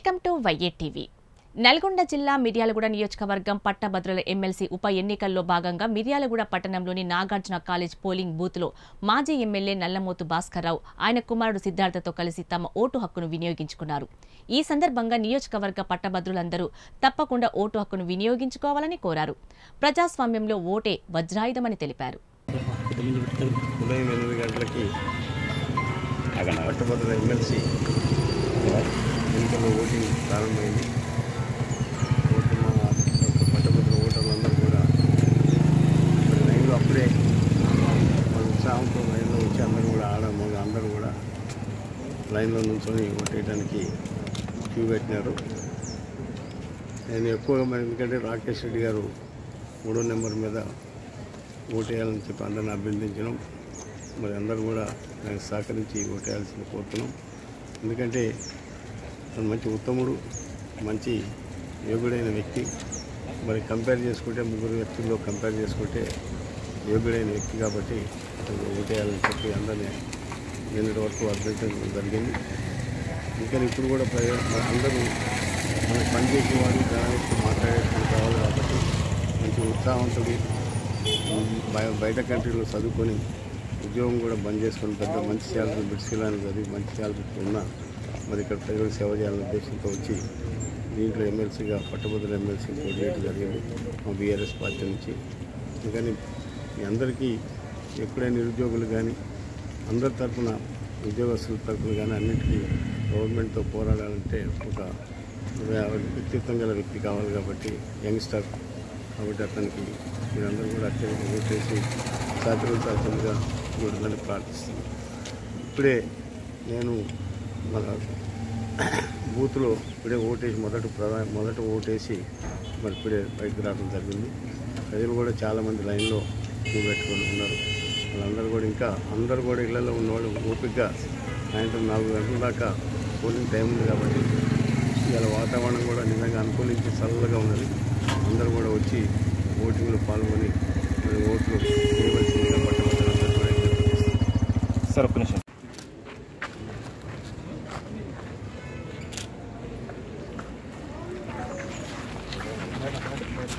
Welcome to Y A TV. Nalgonda జిల్లా మిర్యాలగూడ నియోజకవర్గం పట్టభద్రుల ఎమ్మెల్సీ ఉప ఎన్నికల్లో భాగంగా మిర్యాలగూడ పట్టణంలోని నాగార్జున కాలేజ్ పోలింగ్ బూత్లో మాజీ ఎమ్మెల్యే నల్లమోతు భాస్కర్రావు ఆయన కుమారుడు సిద్ధార్థతో కలిసి తమ ఓటు హక్కును వినియోగించుకున్నారు. ఈ సందర్భంగా నియోజకవర్గ పట్టభద్రులందరూ తప్పకుండా ఓటు హక్కును వినియోగించుకోవాలని కోరారు. ప్రజాస్వామ్యంలో ఓటే వజ్రాయుధమని తెలిపారు. ఉదయం 8 గంటలకి పట్టభద్రుల ఎమ్మెల్సీ ఎన్నికల్లో ఓటింగ్ ప్రారంభమైంది. పట్టభద్రుల ఓటర్లందరూ కూడా లైన్లో అప్పుడే వాళ్ళ ఉత్సాహంతో లైన్లో వచ్చి అందరూ కూడా అందరూ కూడా లైన్లో నుంచొని ఓటేయడానికి క్యూ పెట్టినారు. నేను ఎక్కువగా ఎందుకంటే రాకేష్ రెడ్డి గారు 3వ నెంబర్ మీద ఓటేయాలని చెప్పి అందరిని అభ్యర్థించడం, మరి అందరూ కూడా నాకు సహకరించి ఓటేయాల్సింది కోరుతున్నాం. ఎందుకంటే మంచి ఉత్తముడు, మంచి యోగ్యుడైన వ్యక్తి. మరి కంపేర్ చేసుకుంటే ముగ్గురు వ్యక్తుల్లో కంపేర్ చేసుకుంటే యోగ్యుడైన వ్యక్తి కాబట్టి అతను ఓటేయాలని చెప్పి అందరినీ నిన్నటి వరకు అభ్యర్థించడం జరిగింది. ఇంకా ఇప్పుడు కూడా అందరూ మనకు పనిచేసేవాడు జనాలతో మాట్లాడేటువంటి కావాలి కాబట్టి మంచి ఉత్సాహవంతుడి బయట కంట్రీలో చదువుకొని ఉద్యోగం కూడా బంద్ చేసుకొని పెద్ద మంచి శాలరీ బిడ్స్కిలాన్ని చదివి మంచి శాలరీ ఉన్నా మరి ఇక్కడ ప్రజలకు సేవ చేయాలనే ఉద్దేశంతో వచ్చి దీంట్లో ఎమ్మెల్సీగా పట్టభద్రుల ఎమ్మెల్సీ పోటీ చేయడం జరిగింది మా బీఆర్ఎస్ పార్టీ నుంచి. అందుకని మీ అందరికీ ఎప్పుడైనా నిరుద్యోగులు కానీ అందరి తరఫున ఉద్యోగస్తుల తరఫున కానీ అన్నింటికీ గవర్నమెంట్తో పోరాడాలంటే ఒక వ్యక్తిత్వం గల వ్యక్తి కావాలి కాబట్టి యంగ్స్టర్ కాబట్టి అతనికి మీరందరూ కూడా అత్యంత ఓటేసి సహకరించాల్సిందిగా చూడాలని ప్రార్థిస్తున్నాను. ఇప్పుడే నేను మన బూత్లో ఇప్పుడే ఓటేసి మొదట ఓటేసి మరి ఇప్పుడే బయటకు రావడం జరిగింది. ప్రజలు కూడా చాలామంది లైన్లో పెట్టుకొని ఉన్నారు. వాళ్ళందరూ కూడా ఇంకా అందరూ కూడా ఇళ్లలో ఉన్నవాళ్ళు ఓపికగా సాయంత్రం 4 గంటల దాకా పోలింగ్ టైం ఉంది కాబట్టి ఇవాళ వాతావరణం కూడా నిజంగా అనుకూలించి చల్లగా ఉన్నది. అందరూ కూడా వచ్చి ఓటింగ్లో పాల్గొని ఓట్లు చేయవలసిందిగా పట్టభద్రులందరూ కూడా సార్ ఒక్క నిమిషం.